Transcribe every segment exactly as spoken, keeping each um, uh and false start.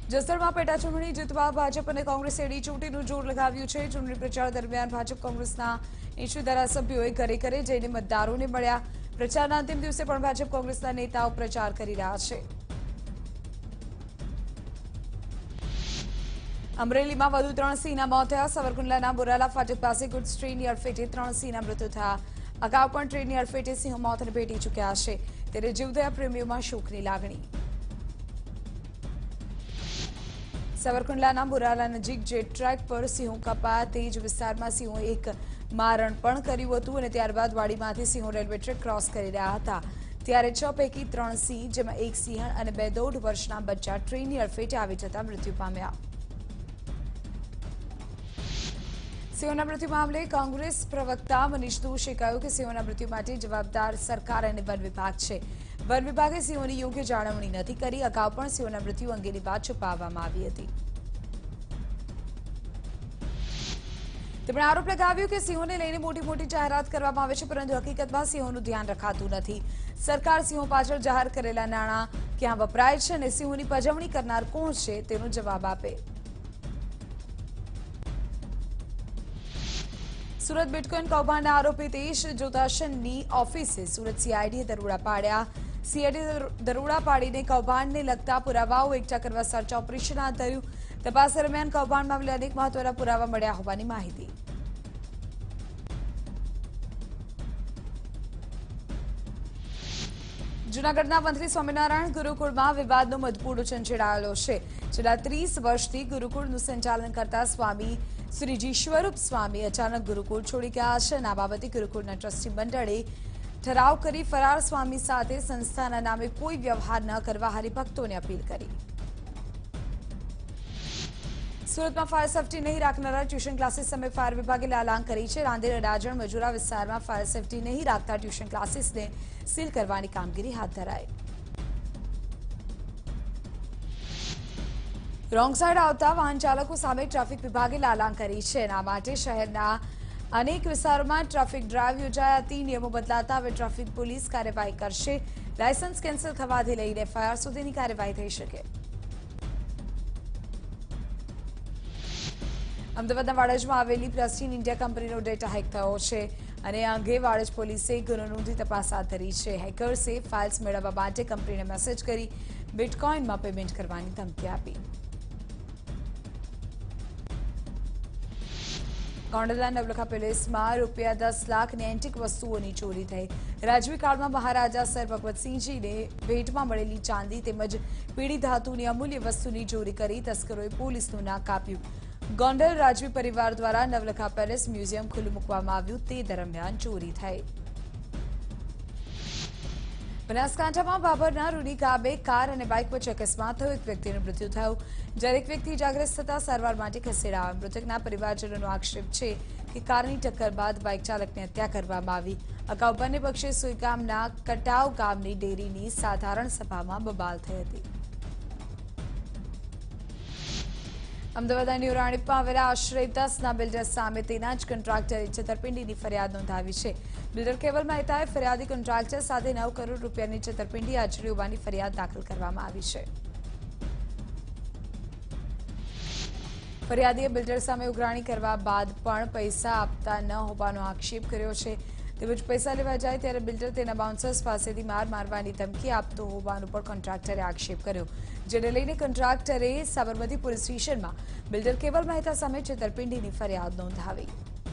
જસદણમાં પેટા ચૂંટણી જીતવા ભાજપ અને કોંગ્રેસે એડી ચોટીનું જોર લગાવ્યું છે। ચૂંટણી પ્રચાર દરમિયાન ભાજપ કોંગ્રેસના એંશી ધારાસભ્યોએ ઘરે ઘરે જઈને મતદારોને મળ્યા। પ્રચારના અંતિમ દિવસે પણ ભાજપ કોંગ્રેસના નેતાઓ પ્રચાર કરી રહ્યા છે। અમરેલીમાં વધુ ત્રણ સિંહના મોત થયા। સાવરકુંડલાના બોરાલા ફાટક પાસે ગુડ્સ ટ્રેનની અડફેટે ત્રણ સિંહના મૃત્યુ થયા। અગાઉ પણ ટ્રેનની અડફેટે સિંહો મોતને ભેટી ચૂક્યા છે, ત્યારે જીવદયા પ્રેમીઓમાં શોકની લાગણી। સાવરકુંડલાના બોરાલા નજીક જેટ ટ્રેક પર સિંહો કપાયા। તે જ વિસ્તારમાં સિંહોએ એક મારણ પણ કર્યું હતું અને ત્યારબાદ વાડીમાંથી સિંહો રેલવે ટ્રેક ક્રોસ કરી રહ્યા હતા, ત્યારે છ પૈકી ત્રણ સિંહ, જેમાં એક સિંહણ અને બે દોઢ વર્ષના બચ્ચા ટ્રેનની અડફેટે આવી જતા મૃત્યુ પામ્યા। સિંહોના મૃત્યુ મામલે કોંગ્રેસ પ્રવક્તા મનીષ દોશીએ કહ્યું કે સિંહોના મૃત્યુ માટે જવાબદાર સરકાર અને વન વિભાગ છે। વન વિભાગે સિંહોની યોગ્ય જાળવણી નથી કરી। અગાઉ પણ સિંહોના મૃત્યુ અંગેની વાત છુપાવવામાં આવી હતી। તેમણે આરોપ લગાવ્યો કે સિંહોને લઈને મોટી મોટી જાહેરાત કરવામાં આવે છે, પરંતુ હકીકતમાં સિંહોનું ધ્યાન રખાતું નથી। સરકાર સિંહો પાછળ જાહેર કરેલા નાણાં ક્યાં વપરાય છે અને સિંહોની પજવણી કરનાર કોણ છે તેનો જવાબ આપે। સુરત બિટકોઇન કૌભાંડના આરોપી તેજ જોતાશનની ઓફિસે સુરત સીઆઈડીએ દરોડા પાડ્યા। સીઆઈડીએ દરોડા પાડીને કૌભાંડને લગતા પુરાવાઓ એકઠા કરવા સર્ચ ઓપરેશન હાથ ધર્યું। તપાસ દરમિયાન કૌભાંડ મામલે અનેક મહત્વના પુરાવા મળ્યા હોવાની માહિતી। જૂનાગઢના મંત્રી સ્વામિનારાયણ ગુરુકુળમાં વિવાદનો મધપૂડો ચંચેડાયેલો છે। છેલ્લા ત્રીસ વર્ષથી ગુરુકુળનું સંચાલન કરતા સ્વામી શ્રીજી સ્વરૂપ સ્વામી અચાનક ગુરુકુળ છોડી ગયા છે। આ બાબતે ગુરુકુળના ટ્રસ્ટી મંડળે ઠરાવ કરી ફરાર સ્વામી સાથે સંસ્થાના નામે કોઈ વ્યવહાર ન કરવા હરિભક્તોને અપીલ કરી। સુરતમાં ફાયર સેફટી નહીં રાખનારા ટ્યુશન ક્લાસીસ સામે ફાયર વિભાગે લાલાંગ કરી છે। રાંદેર અડાજણ મજુરા વિસ્તારમાં ફાયર સેફટી નહીં રાખતા ટ્યુશન ક્લાસીસને સીલ કરવાની કામગીરી હાથ ધરાઈ। રોંગ સાઈડ આવતા વાહન ચાલકો સામે ટ્રાફિક વિભાગે લાલાંગ કરી છે। આ માટે શહેરના અનેક વિસ્તારોમાં ટ્રાફિક ડ્રાઈવ યોજાઈ હતી। નિયમો બદલાતા હવે ટ્રાફિક પોલીસ કાર્યવાહી કરશે। લાયસન્સ કેન્સલ થવાથી લઈને એફઆઈઆર સુધીની કાર્યવાહી થઈ શકે। અમદાવાદના વાડજમાં આવેલી પ્રેસ્ટીન ઇન્ડિયા કંપનીનો ડેટા હેક થયો છે અને આ અંગે વાડજ પોલીસે ગુનો નોંધી તપાસ હાથ ધરી છે। હેકર્સે ફાઇલ્સ મેળવવા માટે કંપનીને મેસેજ કરી બિટકોઇનમાં પેમેન્ટ કરવાની ધમકી આપી। ગોંડલના નવલખા પેલેસમાં રૂપિયા દસ લાખની એન્ટિક વસ્તુઓની ચોરી થઈ। રાજવી કાળમાં મહારાજા સર ભગવતસિંહજીને ભેટમાં મળેલી ચાંદી તેમજ પીળી ધાતુની અમૂલ્ય વસ્તુની ચોરી કરી તસ્કરોએ પોલીસનું નાક કાપ્યું। ગોંડલ રાજવી પરિવાર દ્વારા નવલખા પેલેસ મ્યુઝિયમ ખુલ્લું મૂકવામાં આવ્યું, તે દરમિયાન ચોરી થઈ। બનાસકાંઠામાં બાબરના રૂની ગામે કાર અને બાઇક વચ્ચે અકસ્માત થયો। એક વ્યક્તિનું મૃત્યુ થયું, જ્યારે એક વ્યક્તિ ઇજાગ્રસ્ત થતા સારવાર માટે ખસેડાયો। મૃતકના પરિવારજનોનો આક્ષેપ છે કે કારની ટક્કર બાદ બાઇક ચાલકની હત્યા કરવામાં આવી। અગાઉ બંને પક્ષે સુઈગામના કટાવ ગામની ડેરીની સાધારણ સભામાં બબાલ થઈ હતી। અમદાવાદના ન્યૂ રાણીપમાં આવેલા આશરે દસના બિલ્ડર સામે તેના જ કોન્ટ્રાક્ટરે છેતરપિંડીની ફરિયાદ નોંધાવી છે। બિલ્ડર કેવલ મહેતાએ ફરિયાદી કોન્ટ્રાક્ટર સાથે નવ કરોડ રૂપિયાની છેતરપિંડી આચરી હોવાની ફરિયાદ દાખલ કરવામાં આવી છે। ફરિયાદીએ બિલ્ડર સામે ઉઘરાણી કરવા બાદ પણ પૈસા આપતા ન હોવાનો આક્ષેપ કર્યો છે। તેમજ પૈસા લેવા જાય ત્યારે બિલ્ડર તેના બાઉન્સર્સ પાસેથી માર મારવાની ધમકી આપતો હોવાનો પણ કોન્ટ્રાક્ટરે આક્ષેપ કર્યો, જેને લઈને કોન્ટ્રાક્ટરે સાબરમતી પોલીસ સ્ટેશનમાં બિલ્ડર કેવલ મહેતા સામે છેતરપિંડીની ફરિયાદ નોંધાવી।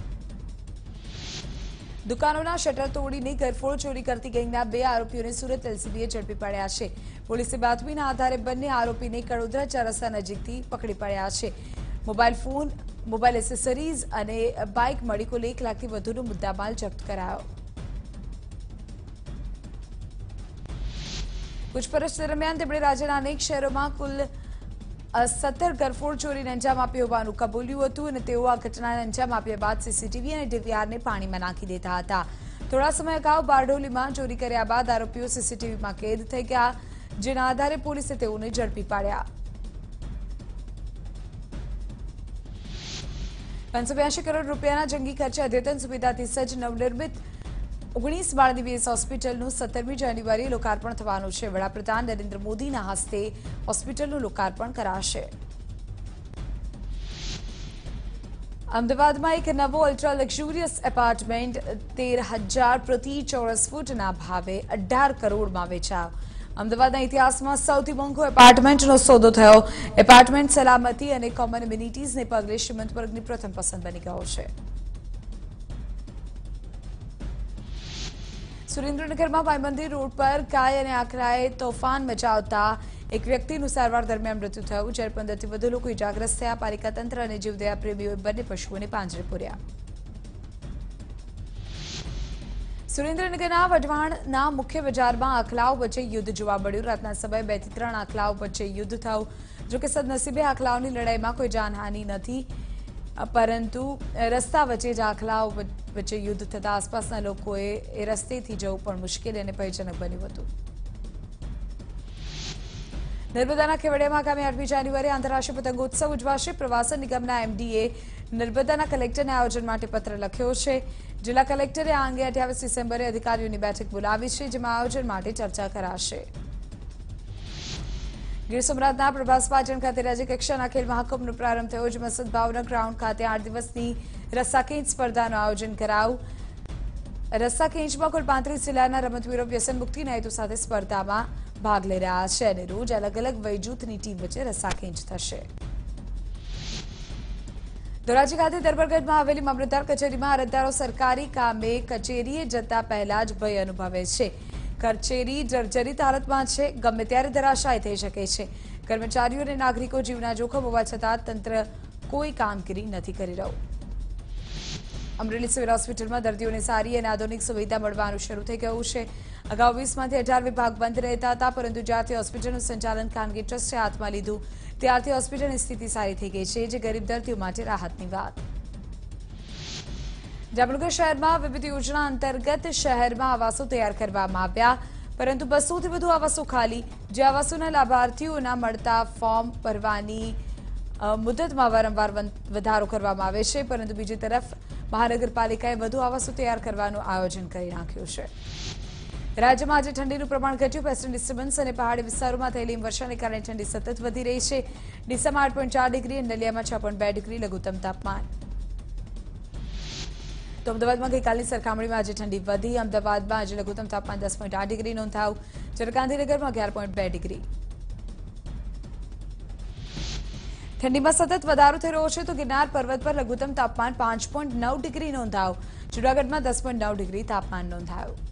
દુકાનોના શટર તોડીને ગરફોડ ચોરી કરતી ગેંગના બે આરોપીઓને સુરત એલસીબીએ ઝડપી પડ્યા છે। પોલીસે બાતમીના આધારે બંને આરોપીને કડોદરા ચાર રસ્તા નજીકથી પકડી પડ્યા છે। મોબાઈલ ફોન, મોબાઈલ એસેસરીઝ અને બાઇક મળી કુલ એક લાખથી વધુનો મુદ્દામાલ જપ્ત કરાયો। પૂછપરછ દરમિયાન તેમણે રાજ્યના અનેક શહેરોમાં કુલ સત્તર ગરફોડ ચોરીને અંજામ આપ્યો હોવાનું કબૂલ્યું હતું અને તેઓ આ ઘટનાને અંજામ આપ્યા બાદ સીસીટીવી અને ડીવીઆરને પાણીમાં નાખી દેતા હતા। થોડા સમય અગાઉ બારડોલીમાં ચોરી કર્યા બાદ આરોપીઓ સીસીટીવીમાં કેદ થઈ ગયા, જેના આધારે પોલીસે તેઓને ઝડપી પાડ્યા। પાંચસો બ્યાસી કરોડ રૂપિયાના જંગી ખર્ચે અદ્યતન સુવિધાથી સજ્જ નવનિર્મિત ઓગણીસ બાળદિવસ હોસ્પિટલનું સત્તરમી જાન્યુઆરીએ લોકાર્પણ થવાનું છે। વડાપ્રધાન નરેન્દ્ર મોદીના હસ્તે હોસ્પિટલનું લોકાર્પણ કરાશે। અમદાવાદમાં એક નવો અલ્ટ્રા લક્ઝુરિયસ એપાર્ટમેન્ટ તેર હજાર પ્રતિ ચોરસ ફૂટના ભાવે અઢાર કરોડમાં વેચાયો। અમદાવાદના ઇતિહાસમાં સૌથી મોંઘો એપાર્ટમેન્ટનો સોદો થયો। એપાર્ટમેન્ટ સલામતી અને કોમન એમ્યુનિટીઝને પગલે શ્રીમંત વર્ગની પ્રથમ પસંદ બની ગયો છે। સુરેન્દ્રનગરમાં ભાઈબંધી રોડ પર ગાય અને આખરાએ તોફાન મચાવતા એક વ્યક્તિનું સારવાર દરમિયાન મૃત્યુ થયું, જ્યારે પંદરથી વધુ લોકો ઇજાગ્રસ્ત થયા। પાલિકા તંત્ર અને જીવદયા પ્રેમીઓએ બંને પશુઓને પાંજરે પૂર્યા। સુરેન્દ્રનગરના વઢવાણના મુખ્ય બજારમાં આખલાઓ વચ્ચે યુદ્ધ જોવા મળ્યું। રાતના સમયે બે થી ત્રણ આખલાઓ વચ્ચે યુદ્ધ થયું। જોકે સદનસીબે આખલાઓની લડાઈમાં કોઈ જાનહાનિ નથી, પરંતુ રસ્તા વચ્ચે જ આખલાઓ વચ્ચે યુદ્ધ થતા આસપાસના લોકોએ એ રસ્તેથી જવું પણ મુશ્કેલ અને ભયજનક બન્યું હતું। નર્મદાના કેવડિયામાં આગામી આઠમી જાન્યુઆરીએ આંતરરાષ્ટ્રીય પતંગોત્સવ ઉજવાશે। પ્રવાસન નિગમના એમડીએ નર્મદાના કલેક્ટરને આયોજન માટે પત્ર લખ્યો છે। જિલ્લા કલેક્ટરે આ અંગે અઠ્યાવીસ ડિસેમ્બરે અધિકારીઓની બેઠક બોલાવી છે, જેમાં આયોજન માટે ચર્ચા કરાશે। ગીર સોમનાથના પ્રભાસ પાટણ ખાતે રાજ્યકક્ષાના ખેલ મહાકુંભનો પ્રારંભ થયો, જેમાં સદભાવના ગ્રાઉન્ડ ખાતે આઠ દિવસની રસ્સાખેંચ સ્પર્ધાનું આયોજન કરાયું। રસ્સાખેંચમાં કુલ પાંત્રીસ જિલ્લાના રમતવીરો વ્યસન મુક્તિના હેતુ સાથે સ્પર્ધામાં ભાગ લઈ રહ્યા છે અને રોજ અલગ અલગ વયજૂથની ટીમ વચ્ચે રસ્સાખેંચ થશે। ધોરાજી ખાતે દરબારગઢમાં આવેલી મામલતદાર કચેરીમાં અરજદારો સરકારી કામે કચેરીએ જતા પહેલા જ ભય અનુભવે છે। કચેરી જર્જરિત હાલતમાં છે, ગમે ત્યારે ધરાશાય થઈ શકે છે। કર્મચારીઓ અને નાગરિકો જીવના જોખમ હોવા છતાં તંત્ર કોઈ કામગીરી નથી કરી રહ્યું। અમરેલી સિવિલ હોસ્પિટલમાં દર્દીઓને સારી અને આધુનિક સુવિધા મળવાનું શરૂ થઈ ગયું છે। અગાઉ વીસમાંથી અઢાર વિભાગ બંધ રહેતા હતા, પરંતુ જ્યારથી હોસ્પિટલનું સંચાલન ખાનગી ટ્રસ્ટે હાથમાં લીધું ત્યારથી હોસ્પિટલની સ્થિતિ સારી થઈ ગઈ છે, જે ગરીબ દર્દીઓ માટે રાહતની વાત। જામનગર શહેરમાં વિવિધ યોજના અંતર્ગત શહેરમાં આવાસો તૈયાર કરવામાં આવ્યા, પરંતુ બસોથી વધુ આવાસો ખાલી। જે આવાસોના લાભાર્થીઓના મળતા ફોર્મ ભરવાની મુદતમાં વારંવાર વધારો કરવામાં આવે છે, પરંતુ બીજી તરફ મહાનગરપાલિકાએ વધુ આવાસો તૈયાર કરવાનું આયોજન કરી નાખ્યું છે। રાજ્યમાં આજે ઠંડીનું પ્રમાણ ઘટ્યું। વેસ્ટર્ન ડિસ્ટર્બન્સ અને પહાડી વિસ્તારોમાં થયેલી હિમવર્ષાને કારણે ઠંડી સતત વધી રહી છે। ડીસામાં આઠ પોઈન્ટ ચાર ડિગ્રી અને નલિયામાં છ પોઈન્ટ બે ડિગ્રી લઘુત્તમ તાપમાન। તો અમદાવાદમાં ગઈકાલની સરખામણીમાં આજે ઠંડી વધી। અમદાવાદમાં આજે લઘુત્તમ તાપમાન દસ પોઈન્ટ આઠ ડિગ્રી નોંધાયું, જ્યારે ગાંધીનગરમાં અગિયાર પોઈન્ટ બે ડિગ્રી। ઠંડીમાં સતત વધારો થઈ રહ્યો છે, તો ગિરનાર પર્વત પર લઘુત્તમ તાપમાન પાંચ પોઈન્ટ નવ ડિગ્રી નોંધાયું। જૂનાગઢમાં દસ પોઈન્ટ નવ ડિગ્રી તાપમાન નોંધાયું।